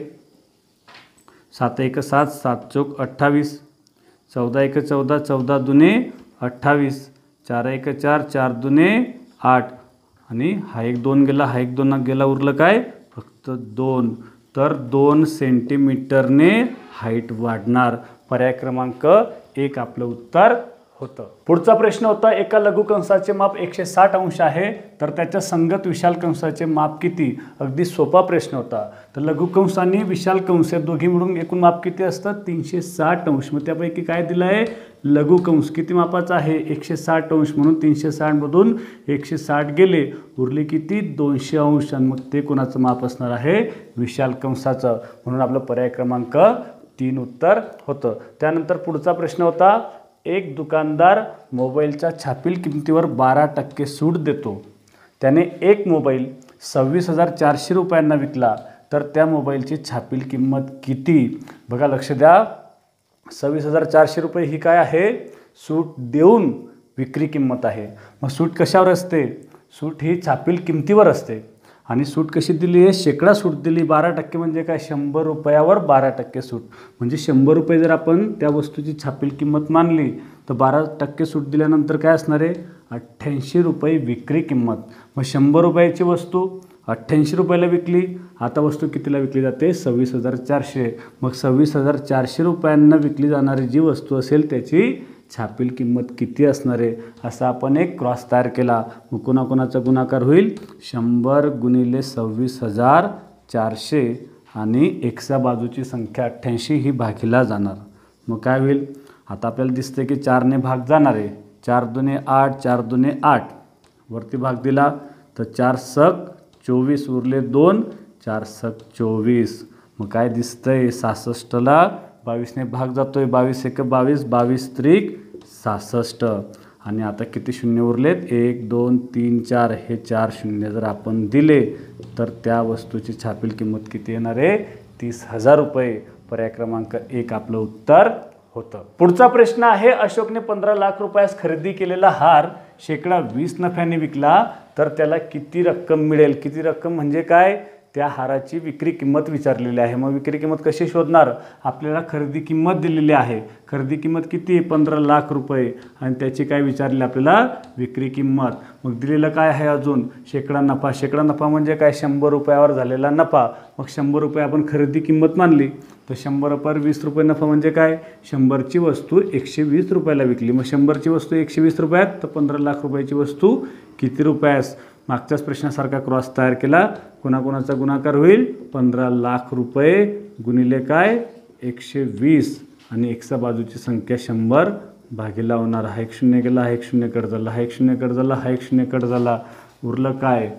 सात एक सात, सात चौक अठ्ठावीस, चौदा एक चौदा, चौदा दुने अठ्ठावीस, चार एक चार, चार दुने आठ, आणि हा एक दोन गेला, हा एक दोन गेला, उरलं काय फक्त दोन. तर दोन सेंटीमीटरने हाईट वाढणार. पर्याय क्रमांक एक आपलं उत्तर होतं. पुढचा प्रश्न होता, एका लघुकंसाचे माप एकशे साठ अंश आहे तर त्याच्या संगत विशाल कंसाचे माप किती. अगदी सोपा प्रश्न होता. तर लघुकंस आणि विशाल कंस या दोघी मिळून एकूण माप किती असतं, तीनशे साठ अंश. मग त्यापैकी काय दिलं आहे, लघुकंस किती मापाचा आहे, एकशे साठ अंश. म्हणून तीनशे साठमधून एकशे साठ गेले, उरले किती, दोनशे अंश. आणि मग ते कोणाचं माप असणार आहे, विशाल कंसाचं. म्हणून आपलं पर्याय क्रमांक तीन उत्तर होतं. त्यानंतर पुढचा प्रश्न होता, एक दुकानदार मोबाईलच्या छापील किमतीवर बारा टक्के सूट देतो. त्याने एक मोबाईल सव्वीस हजार चारशे रुपयांना विकला तर त्या मोबाईलची छापील किंमत किती. बघा लक्ष द्या, सव्वीस हजार चारशे रुपये ही काय आहे, सूट देऊन विक्री किंमत आहे. मग सूट कशावर असते, सूट ही छापील किमतीवर असते. आणि सूट कशी दिली आहे, शेकडा सूट दिली. बारा टक्के म्हणजे काय, शंभर रुपयावर बारा टक्के सूट. म्हणजे शंभर रुपये जर आपण त्या वस्तूची छापील किंमत मानली तर बारा टक्के सूट दिल्यानंतर काय असणार आहे, अठ्ठ्याऐंशी रुपये विक्री किंमत. मग शंभर रुपयाची वस्तू अठ्ठ्याऐंशी रुपयाला विकली, आता वस्तू कितीला विकली जाते, सव्वीस हजार चारशे. मग सव्वीस हजार चारशे रुपयांना विकली जाणारी जी वस्तू असेल त्याची छापील किंमत किती असणार आहे, असा आपण एक क्रॉस तयार केला. मग कोणाकोणाचा गुणाकार होईल, शंभर गुणिले सव्वीस हजार चारशे आणि एक्सा बाजूची संख्या अठ्ठ्याऐंशी ही भागीला जाणार. मग काय होईल, आता आपल्याला दिसते की चारने भाग जाणार आहे. चार दुने आठ, चार दुने आठ, वरती भाग दिला तर चार सक चोवीस, उरले दोन, चार सक चोवीस. मग काय दिसतंय, सहासष्टला बावीसने भाग जातोय, बावीस एक बावीस, बावीस त्रिक सहासष्ट. आणि आता किती शून्य उरलेत, एक दोन तीन चार, हे चार शून्य जर आपण दिले तर त्या वस्तूची छापील किंमत किती येणार आहे, तीस हजार रुपये. पर्याय क्रमांक एक आपलं उत्तर होतं. पुढचा प्रश्न आहे, अशोकने पंधरा लाख रुपयास खरेदी केलेला हार शेकडा वीस नफ्याने विकला तर त्याला किती रक्कम मिळेल. किती रक्कम म्हणजे काय, त्या हाराची विक्री किंमत विचारलेली आहे. मग विक्री किंमत कशी शोधणार, आपल्याला खरेदी किंमत दिलेली आहे. खरेदी किंमत किती, पंधरा लाख रुपये, आणि त्याची काय विचारली आपल्याला, विक्री किंमत. मग दिलेलं काय आहे अजून, शेकडा नफा. शेकडा नफा म्हणजे काय, शंभर रुपयावर झालेला नफा. मग शंभर रुपये आपण खरेदी किंमत मानली तर शंभर रुपयावर वीस रुपये नफा म्हणजे काय, शंभरची वस्तू एकशे वीस रुपयाला विकली. मग शंभरची वस्तू एकशे वीस रुपयात तर पंधरा लाख रुपयाची वस्तू किती रुपयास. मागच्याच प्रश्नासारखा क्रॉस तयार केला. कोणाकोणाचा गुणाकार होईल, पंधरा लाख रुपये गुणिले काय, एकशे वीस, आणि एकसा बाजूची संख्या शंभर भागीला होणार. हा एक शून्य गेला, हा एक शून्य कट झाला, हा एक शून्य कट झाला, हा एक शून्य कट झाला, उरलं काय,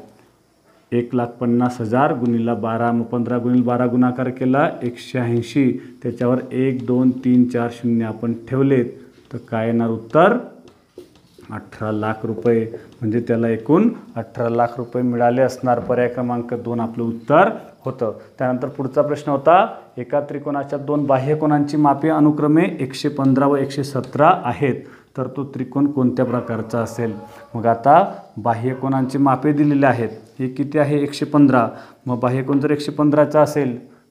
एक लाख पन्नास हजार गुणिला बारा. मग पंधरा गुणिले बारा गुणाकार केला, एकशे ऐंशी. त्याच्यावर एक दोन तीन चार शून्य आपण ठेवलेत तर काय येणार उत्तर, अठरा लाख रुपये. म्हणजे त्याला एकूण अठरा लाख रुपये मिळाले असणार. पर्याय क्रमांक दोन आपलं उत्तर होतं. त्यानंतर पुढचा प्रश्न होता, एका त्रिकोणाच्या दोन बाह्यकोनांची मापे अनुक्रमे एकशे पंधरा व एकशे सतरा आहेत तर तो त्रिकोण कोणत्या प्रकारचा असेल. मग आता बाह्यकोनांची मापे दिलेली आहेत. हे किती आहे, एकशे पंधरा. मग बाह्यकोन जर एकशे पंधराचा असेल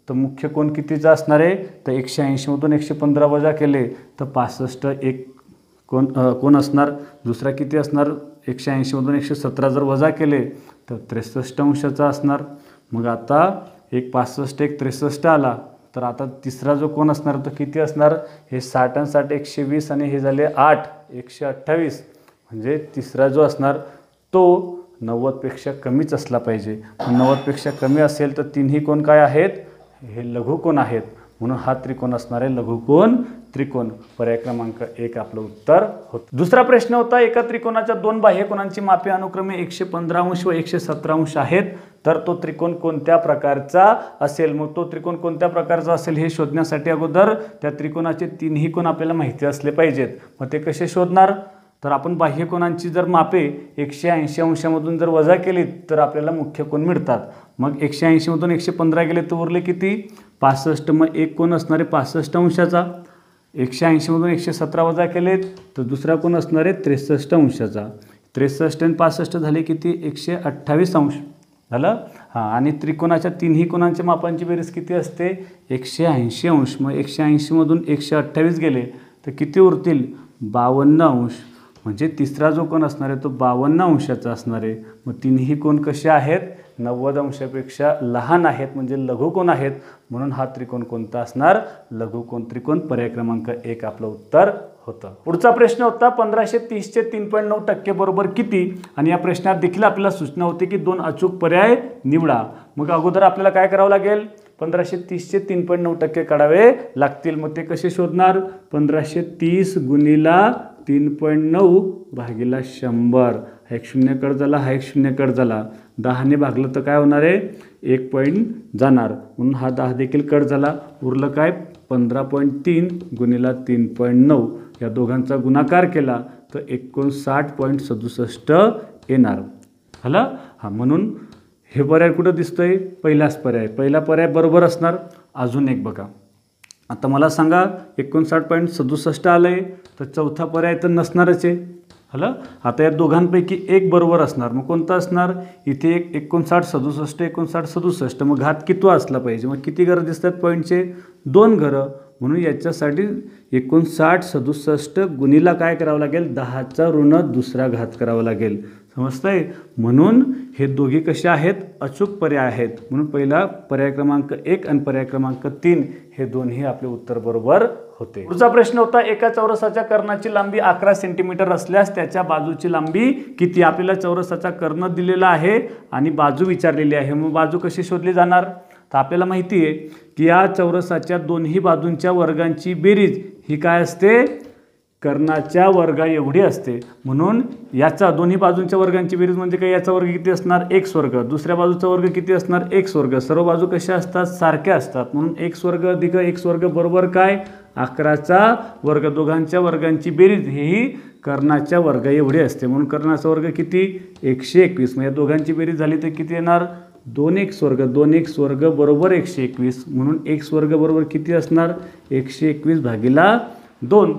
तर मुख्य कोण कितीचा असणार आहे, तर एकशे ऐंशीमधून एकशे पंधरा वजा केले तर पासष्ट एक कोण कोण असणार, दुसरा किती असणार, एकशे ऐंशीमधून एकशे सतरा जर वजा केले तर त्रेसष्ट अंशाचा असणार. मग आता एक पासष्ट एक त्रेसष्ट आला, तर आता तिसरा जो कोण असणार तो किती असणार, हे साठ आणि साठ एकशे वीस आणि हे झाले आठ एकशे अठ्ठावीस, म्हणजे तिसरा जो असणार तो नव्वदपेक्षा कमीच असला पाहिजे. नव्वदपेक्षा कमी असेल तर तिन्ही कोण काय आहेत, हे लघुकोण आहेत, म्हणून हा त्रिकोण असणार आहे लघुकोण त्रिकोण. पर्याय क्रमांक एक आपलं उत्तर होतं. दुसरा प्रश्न होता, एका त्रिकोणाच्या दोन बाह्यकोनांची मापे अनुक्रमे एकशे पंधरा अंश व एकशे सतरा अंश आहेत, तर तो त्रिकोण कोणत्या प्रकारचा असेल. मग तो त्रिकोण कोणत्या प्रकारचा असेल हे शोधण्यासाठी अगोदर त्या त्रिकोणाचे तिन्ही कोण आपल्याला माहिती असले पाहिजेत. मग ते कसे शोधणार, तर आपण बाह्यकोनांची जर मापे एकशे ऐंशी अंशामधून जर वजा केली तर आपल्याला मुख्य कोण मिळतात. मग एकशे ऐंशीमधून एकशे पंधरा गेले तर उरले किती, पासष्ट. मग एक कोण असणार आहे पासष्ट अंशाचा, एकशे ऐंशीमधून एकशे सतरा वजा केले तर दुसरा कोण असणार आहे त्रेसष्ट अंशाचा. त्रेसष्ट आणि पासष्ट झाले किती, एकशे अठ्ठावीस अंश झालं. हां, आणि त्रिकोणाच्या तिन्ही कोणांच्या मापांची बेरीज किती असते, एकशे ऐंशी अंश. मग एकशे ऐंशीमधून एकशे अठ्ठावीस गेले तर किती उरतील, बावन्न अंश. म्हणजे तिसरा जो कोण असणार आहे तो बावन्न अंशाचा असणार आहे. मग तिन्ही कोण कसे आहेत, नव्वद अंशापेक्षा लहान आहेत, म्हणजे लघुकोण आहेत, म्हणून हा त्रिकोण कोणता असणार, लघुकोण त्रिकोण. पर्याय क्रमांक एक आपलं उत्तर होतं. पुढचा प्रश्न होता, पंधराशे तीसचे तीन पॉईंट नऊ टक्के बरोबर किती, आणि या प्रश्नात देखील आपल्याला सूचना होती की दोन अचूक पर्याय निवडा. मग अगोदर आपल्याला काय करावं लागेल, पंधराशे तीसचे तीन पॉईंट नऊ टक्के काढावे लागतील. मग ते कसे शोधणार, पंधराशे तीस गुणिला तीन पॉईंट नऊ भागिला शंभर, हा एक शून्य कट झाला, हा एक शून्य कट झाला, दहाने भागलं तर काय होणार आहे, एक पॉईंट जाणार, म्हणून हा दहा देखील कट झाला, उरलं काय पंधरा पॉईंट तीन गुणिला तीन पॉईंट नऊ, या दोघांचा गुणाकार केला तर एकोणसाठ पॉईंट सदुसष्ट येणार. झालं. हां, म्हणून हे पर्याय कुठं दिसतोय, पहिलाच पर्याय, पहिला पर्याय बरोबर असणार. अजून एक बघा, आता मला सांगा एकोणसाठ पॉईंट सदुसष्ट आलं आहे, तर चौथा पर्याय तर नसणारच आहे. हलं. आता या दोघांपैकी एक बरोबर असणार, मग कोणता असणार, इथे एक एकोणसाठ सदुसष्ट एकोणसाठ सदुसष्ट, मग घात किती असला पाहिजे, मग किती घरं दिसतात पॉईंटचे, दोन घरं, म्हणून याच्यासाठी एकोणसाठ सदुसष्ट गुणिला काय करावं लागेल, दहाचा ऋण दुसरा घात करावा लागेल. समजतंय. म्हणून हे दोघे कसे आहेत, अचूक पर्याय आहेत, म्हणून पहिला पर्याय क्रमांक एक आणि पर्याय क्रमांक तीन हे दोन्ही आपले उत्तर बरोबर होते. पुढचा प्रश्न होता, एका चौरसाच्या कर्णाची लांबी अकरा सेंटीमीटर असल्यास त्याच्या बाजूची लांबी किती. आपल्याला चौरसाचा कर्ण दिलेला आहे आणि बाजू विचारलेली आहे, मग बाजू कशी शोधली जाणार, तर आपल्याला माहिती आहे की या चौरसाच्या दोन्ही बाजूंच्या वर्गांची बेरीज ही काय असते, कर्णाच्या वर्गा एवढी असते. म्हणून याचा दोन्ही बाजूंच्या वर्गांची बेरीज म्हणजे काय, याचा वर्ग किती असणार, एक्स वर्ग, दुसऱ्या बाजूचा वर्ग किती असणार, एक्स वर्ग, सर्व बाजू कशा असतात, सारख्या असतात, म्हणून एक्स वर्ग अधिक एक्स वर्ग बरोबर काय, अकराचा वर्ग. दोघांच्या वर्गांची बेरीज ही कर्णाच्या वर्ग एवढी असते, म्हणून कर्णाचा वर्ग किती, एकशे एकवीस. मग या दोघांची बेरीज झाली तर किती येणार, दोन एक्स वर्ग, दोन एक्स वर्ग बरोबर एकशे एकवीस, म्हणून एक्स वर्ग बरोबर किती असणार, एकशे एकवीस भागिला दोन.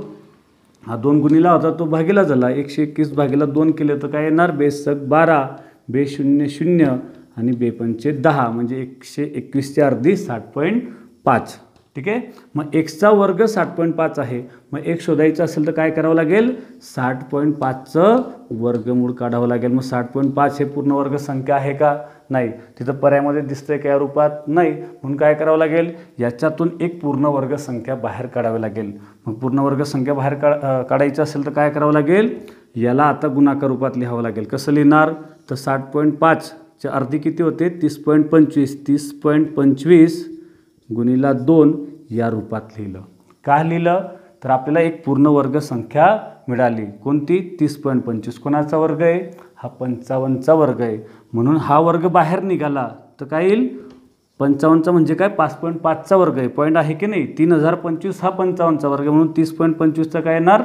हा दोन गुणिला होता तो भागिला झाला, एकशे एकवीस भागिला दोन केले तर काय येणार, बेसक बारा, बे शून्य शून्य आणि बे पंचे दहा, म्हणजे एकशे एकवीसच्या अर्धी साठ पॉईंट पाच. ठीक आहे. मग एक्सचा वर्ग साठ पॉईंट पाच आहे, मग एक शोधायचं असेल तर काय करावं लागेल, साठ पॉईंट पाचचं वर्गमूळ काढावं लागेल. मग साठ पॉईंट पाच हे पूर्ण वर्ग संख्या आहे का, नाही, तिथं पर्यायामध्ये दिसतंय का या रूपात, नाही, म्हणून काय करावं लागेल, याच्यातून एक पूर्ण वर्ग संख्या बाहेर काढावी लागेल. मग पूर्ण वर्ग संख्या बाहेर का काढायची असेल तर काय करावं लागेल, याला आता गुणाकार रूपात लिहावं लागेल. कसं लिहिणार, तर साठ पॉईंट पाचच्या अर्धी किती होते, तीस पॉईंट पंचवीस, तीस पॉईंट पंचवीस गुणिला दोन या रूपात लिहिलं. का लिहिलं, तर आपल्याला एक पूर्ण वर्ग संख्या मिळाली, कोणती, तीस पॉईंट पंचवीस. कोणाचा वर्ग आहे, हा पंचावन्नचा वर्ग आहे, म्हणून हा वर्ग बाहेर निघाला तर काय येईल, पंचावन्नचा म्हणजे काय, पाच पॉईंट पाचचा वर्ग आहे, पॉईंट आहे की नाही, तीन हजार पंचवीस हा पंचावन्नचा वर्ग, म्हणून तीस पॉईंट पंचवीसचा काय येणार,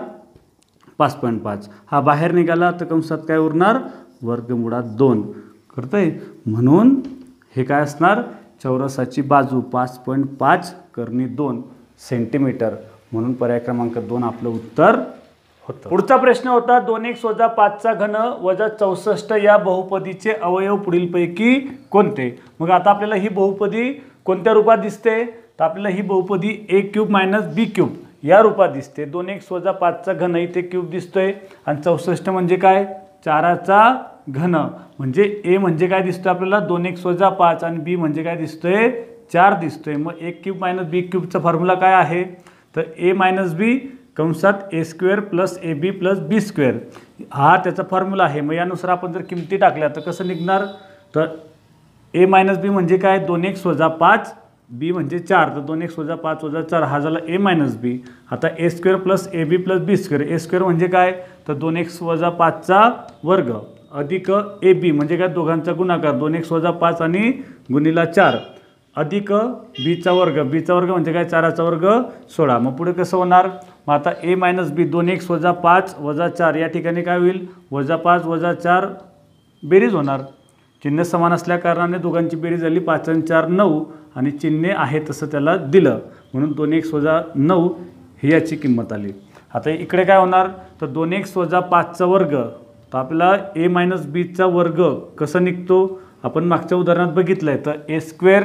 पाच पॉईंट पाच. हा बाहेर निघाला तर कंसात काय उरणार, वर्गमुळात दोन करतंय, म्हणून हे काय असणार, चौरसाची बाजू पाच पॉईंट पाच करणी दोन सेंटीमीटर, म्हणून पर्याय क्रमांक दोन आपलं उत्तर होतं. पुढचा प्रश्न होता, दोन एक्स वजा पाचचा घन वजा चौसष्ट या बहुपदीचे अवयव पुढीलपैकी कोणते. मग आता आपल्याला ही बहुपदी कोणत्या रूपात दिसते तर आपल्याला ही बहुपदी A cube minus B cube या रूपात दिसते। दोन एक्स वजा पाचचा घन इथे क्यूब दिसतोय आणि चौसष्ट म्हणजे काय चाराचा घन म्हणजे ए म्हणजे काय दिसतोय आपल्याला दोन एक्स वजा पाच आणि बी म्हणजे काय दिसतोय चार दिसतोय। मग ए क्यूब मायनस बी क्यूबचा फॉर्म्युला काय आहे तर ए मायनस बी कंसात A square plus A B plus B square हा त्याचा फॉर्म्युला आहे। मग यानुसार आपण जर किमती टाकल्या तर कसं निघणार तर ए मायनस बी म्हणजे काय दोन एक्स वजा पाच बी म्हणजे चार तर दोन एक्स वजा पाच वजा चार हा झाला ए मायनस बी। आता A square plus A B plus B square A square म्हणजे काय तर दोन एक्स वजा पाचचा वर्ग अधिक ए बी म्हणजे काय दोघांचा गुणाकार दोन एक्स वजा पाच आणि गुणिला चार अधिक बीचा वर्ग बीचा वर्ग म्हणजे काय चाराचा वर्ग सोळा। मग पुढे कसं होणार मग आता ए मायनस बी दोन एक्स वजा पाच वजा चार या ठिकाणी काय होईल वजा पाच वजा चार बेरीज होणार। चिन्ह समान असल्या कारणाने दोघांची बेरीज झाली पाच आणि चार नऊ आणि चिन्ह आहे तसं त्याला दिलं म्हणून दोन एक्स वजा नऊ ही याची किंमत आली। आता इकडे काय होणार तर दोन एक्स वजा पाचचा वर्ग तर आपल्याला ए मायनस बीचा वर्ग कसं निघतो आपण मागच्या उदाहरणात बघितलं आहे तर A square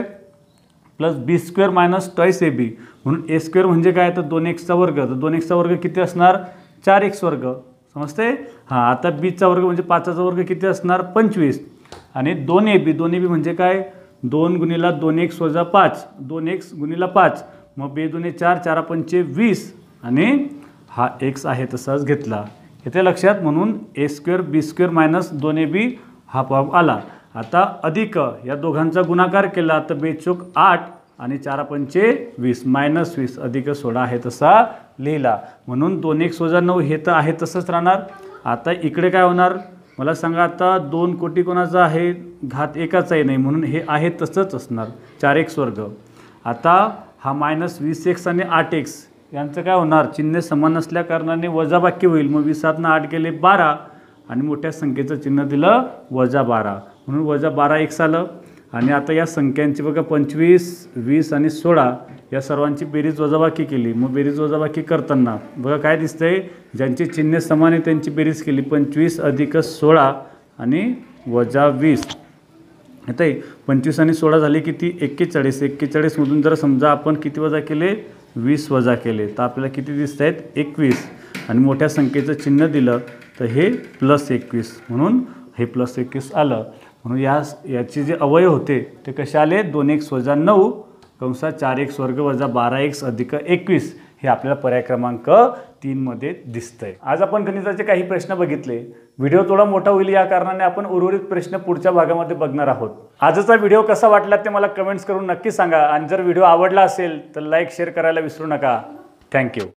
plus B square minus twice A B म्हणून ए स्क्वेअर म्हणजे काय तर दोन एक्सचा वर्ग तर दोन एक्सचा वर्ग किती असणार चार एक्स वर्ग समजते हां। आता बीचा वर्ग म्हणजे पाचाचा वर्ग किती असणार पंचवीस आणि दोन ए बी दोन ए बी म्हणजे काय दोन गुणिला दोन एक्स वजा पाच दोन एक्स गुणिला पाच मग बे दोन्ही चार चारा पंचे वीस आणि हा एक्स आहे तसाच घेतला येथे लक्षात म्हणून A square B square minus दोन ए बी हा फॉर्म आला। आता अधिक या दोघांचा गुणाकार केला तर बेचोक आठ आणि चारा पंचे वीस मायनस वीस अधिक सोळा आहे तसा लिहिला म्हणून दोन एक्स वजा नऊ हे तर आहे तसंच राहणार। आता इकडे काय होणार मला सांगा आता दोन कोटी कोणाचा आहे घात एकाचाही नाही म्हणून हे आहे तसंच असणार चार एक्स वर्ग। आता हा मायनस वीस एक्स आणि आठ एक्स यांचं काय होणार चिन्ह समान असल्या कारणाने वजाबाकी होईल मग वीसातनं आठ गेले बारा आणि मोठ्या संख्येचं चिन्ह दिलं वजा बारा म्हणून वजा बारा एक्स आलं। आणि आता या संख्यांची बघा पंचवीस वीस आणि सोळा या सर्वांची बेरीज वजाबाकी केली मग बेरीज वजाबाकी करताना बघा काय दिसतंय ज्यांचे चिन्ह समान आहे त्यांची बेरीज केली पंचवीस अधिक सोळा आणि वजा वीस आता पंचवीस आणि सोळा झाले किती एक्केचाळीस एक्केचाळीसमधून जर समजा आपण किती वजा केले वीस वजा केले तर आपल्याला किती दिसत आहेत एकवीस आणि मोठ्या संख्येचं चिन्ह दिलं तर हे प्लस एकवीस म्हणून हे प्लस एकवीस आलं। म्हणून या याचे जे अवयव होते ते कसे आले दोन एक्स वजा नऊ कंसात चार एक्स वर्ग वजा बारा एक्स अधिक एकवीस हे आपल्याला पर्याय क्रमांक तीनमध्ये दिसतंय। आज आपण गणिताचे काही प्रश्न बघितले व्हिडिओ थोडा मोठा होईल या कारणाने आपण उर्वरित प्रश्न पुढच्या भागामध्ये बघणार आहोत। आजचा व्हिडिओ कसा वाटला ते मला कमेंट्स करून नक्की सांगा आणि जर व्हिडिओ आवडला असेल तर लाईक शेअर करायला विसरू नका। थँक्यू।